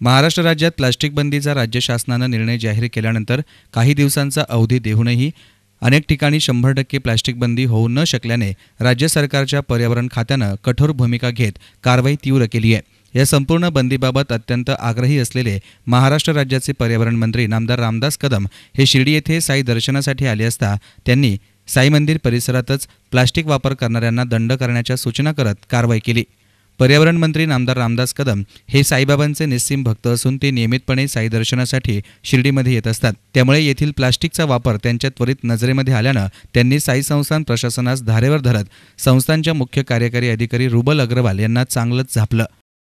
महाराष्ट्र राज्यात प्लास्टिक बंदीचा राज्य शासनानं निर्णय जाहीर केल्यानंतर काही दिवसांचा अवधी देऊनही अनेक ठिकाणी 100% प्लास्टिक बंदी होऊ न शकल्याने राज्य सरकारच्या पर्यावरण खात्यानं कठोर भूमिका घेत कारवाई तीव्र केली आहे। या संपूर्ण बंदीबाबत अत्यंत आग्रही असलेले महाराष्ट्र राज्याचे पर्यावरण मंत्री नामदार रामदास कदम हे शिर्डी येथे साई दर्शनासाठी आले असता त्यांनी साई मंदिर परिसरातच प्लास्टिक वापर करणाऱ्यांना दंड करण्याच्या सूचना करत कारवाई केली। पर्यावरण मंत्री नामदार रामदास कदम हे साईबाबांचे निस्सीम भक्त असून ते नियमितपणे साई दर्शनासाठी शिर्डीमध्ये येत असतात। त्यामुळे येथील प्लास्टिकचा वापर त्यांच्या त्वरित नजरेमध्ये आल्यानं त्यांनी साई संस्थान प्रशासनास धारेवर धरत संस्थानच्या मुख्य कार्यकारी अधिकारी रुबल अग्रवाल यांना चांगलंच झापलं।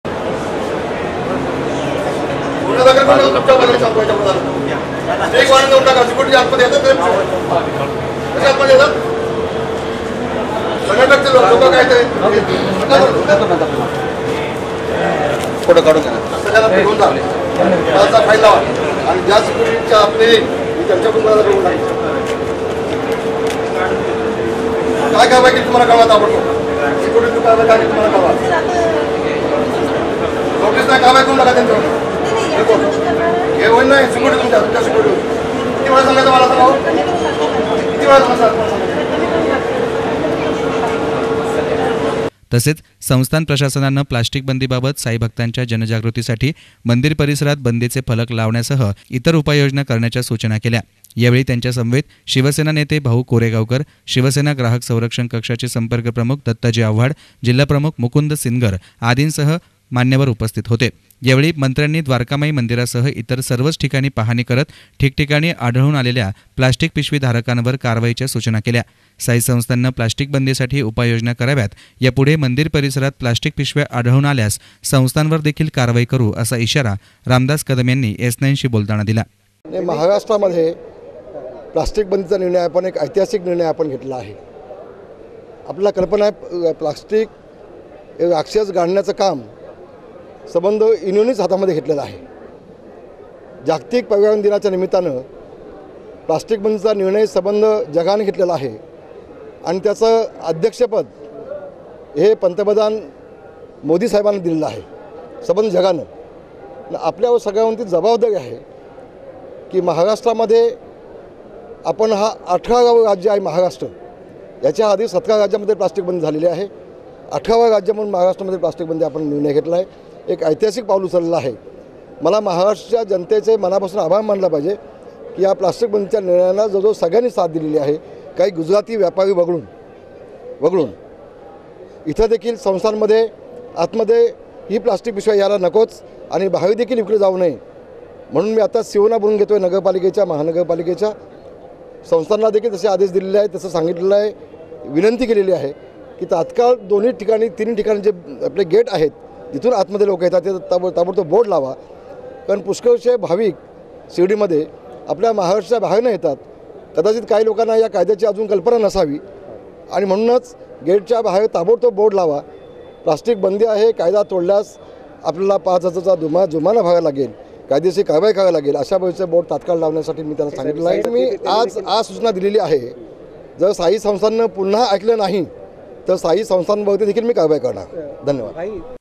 फोटो काढून फाईल लावा आणि ज्या सिक्युरिटीच्या आपले त्यांच्याकडून काय कारवाई केली तुम्हाला कळवा ताबडतोब सिक्युरिटी कारवाई काय तुम्हाला कळवा नोटीस नाही कारवाई करून टाका त्यांच्यावर हे होईल नाही सिक्युरिटी तुमच्या सिक्युरिटी किती वेळा सांगायचं मला सांगा किती वेळा सांगा। तसेच संस्थान प्रशासनानं प्लास्टिक बंदीबाबत साई भक्तांच्या जनजागृतीसाठी मंदिर परिसरात बंदीचे फलक लावण्यासह इतर उपाययोजना करण्याच्या सूचना केल्या। यावेळी त्यांच्या समवेत शिवसेना नेते भाऊ कोरेगावकर, शिवसेना ग्राहक संरक्षण कक्षाचे संपर्क प्रमुख दत्ताजी आव्हाड, जिल्हा प्रमुख मुकुंद सिनगर आदींसह मान्यवर उपस्थित होते। यावेळी मंत्र्यांनी द्वारकामाई मंदिरासह इतर सर्वच ठिकाणी पाहणी करत ठिकठिकाणी आढळून आलेल्या प्लास्टिक पिशवी धारकांवर कारवाईच्या सूचना केल्या। साई संस्थांनं प्लास्टिक बंदीसाठी उपाययोजना कराव्यात। यापुढे मंदिर परिसरात प्लास्टिक पिशव्या आढळून आल्यास संस्थांवर देखील कारवाई करू असा इशारा रामदास कदम यांनी S9शी बोलताना दिला। महाराष्ट्रामध्ये प्लास्टिक बंदीचा निर्णय आपण एक ऐतिहासिक निर्णय आपण घेतला आहे। आपल्याला कल्पना आहे प्लास्टिक अक्षरशः गाडण्याचं काम संबंध युनियनच हातामध्ये घेतलेला आहे। जागतिक पर्यावरण दिनाच्या निमित्तानं प्लास्टिक बंदीचा निर्णय संबंध जगाने घेतलेला आहे आणि त्याचं अध्यक्षपद हे पंतप्रधान मोदी साहेबांनी दिलेलं आहे संबंध जगानं। आपल्यावर सगळ्यांवरती जबाबदारी आहे की महाराष्ट्रामध्ये आपण हा 18वा राज्य आहे महाराष्ट्र। याच्या आधी 17 राज्यामध्ये प्लास्टिक बंदी झालेली आहे। 18वा राज्य म्हणून महाराष्ट्रामध्ये प्लास्टिक बंदी आपण निर्णय घेतला आहे। एक ऐतिहासिक पाऊल उचललेलं आहे। मला महाराष्ट्राच्या जनतेचे मनापासून आभार मानला पाहिजे की या प्लास्टिक बंदीच्या निर्णयाला जवळजवळ सगळ्यांनी साथ दिलेली आहे। काही गुजराती व्यापारी वगळून इथं देखील संस्थांमध्ये आतमध्ये ही प्लास्टिक पिशव्या यायला नकोच आणि बाहेर देखील विकली जाऊ नये म्हणून मी आता सिवना बोलून घेतो आहे। नगरपालिकेच्या महानगरपालिकेच्या संस्थांना देखील तसे आदेश दिलेले आहेत, तसं सांगितलेलं आहे, विनंती केलेली आहे की तात्काळ दोन्ही ठिकाणी 3 ठिकाणी जे आपले गेट आहेत जिथून आतमध्ये लोक येतात ते ताबडतोब बोर्ड लावा। कारण पुष्कळसे भाविक शिर्डीमध्ये आपल्या महाराष्ट्राच्या बाहेरनं येतात। कदाचित काही लोकांना या कायद्याची अजून कल्पना नसावी आणि म्हणूनच गेटच्या बाहेर ताबडतोब बोर्ड लावा। प्लास्टिक बंदी आहे, कायदा तोडल्यास आपल्याला 5,000चा जुर्माना भरावा लागेल, कायदेशीर कारवाई करावी लागेल। अशा प्रकारचे बोर्ड तात्काळ लावण्यासाठी मी त्यांना सांगितलं आहे। मी आज सूचना दिलेली आहे, जर साई संस्थांनं पुन्हा ऐकलं नाही तर साई संस्थांवरती देखील मी कारवाई करणार। धन्यवाद।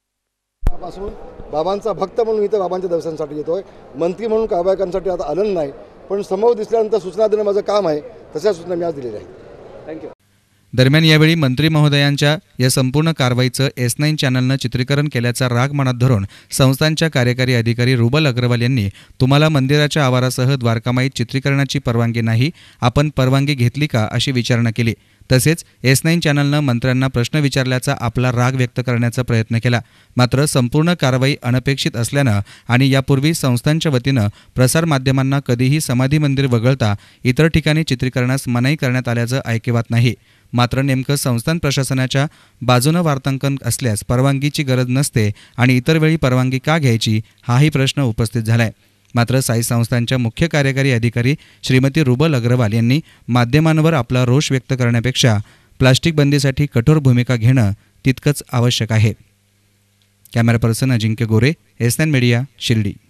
पासून बाबांचा भक्त म्हणून इथं बाबांच्या दर्शनासाठी येतोय, मंत्री म्हणून कारवाई करण्यासाठी आता आलं नाही, पण समोर दिसल्यानंतर सूचना देणं माझं काम आहे। तशा सूचना मी आज दिलेल्या आहेत। थँक्यू। दरम्यान यावेळी मंत्री महोदयांच्या या संपूर्ण कारवाईचं S9 चॅनलनं चित्रीकरण केल्याचा राग मनात धरून संस्थानच्या कार्यकारी अधिकारी रुबल अग्रवाल यांनी तुम्हाला मंदिराच्या आवारासह द्वारकामाईत चित्रीकरणाची परवानगी नाही, आपण परवानगी घेतली का अशी विचारणा केली। तसेच S9 चॅनलनं मंत्र्यांना प्रश्न विचारल्याचा आपला राग व्यक्त करण्याचा प्रयत्न केला। मात्र संपूर्ण कारवाई अनपेक्षित असल्यानं आणि यापूर्वी संस्थांच्या वतीनं प्रसारमाध्यमांना कधीही समाधी मंदिर वगळता इतर ठिकाणी चित्रीकरणास मनाई करण्यात आल्याचं ऐकिवात नाही। मात्र नेमकं संस्थान प्रशासनाच्या बाजूनं वार्तांकन असल्यास परवानगीची गरज नसते आणि इतर वेळी परवानगी का घ्यायची हाही प्रश्न उपस्थित झालाय। मात्र साई संस्थानच्या मुख्य कार्यकारी अधिकारी श्रीमती रुबल अग्रवाल यांनी माध्यमांवर आपला रोष व्यक्त करण्यापेक्षा प्लास्टिक बंदीसाठी कठोर भूमिका घेणं तितकंच आवश्यक आहे। Camera person Ajinkya Gore, S9 media, Shirdi.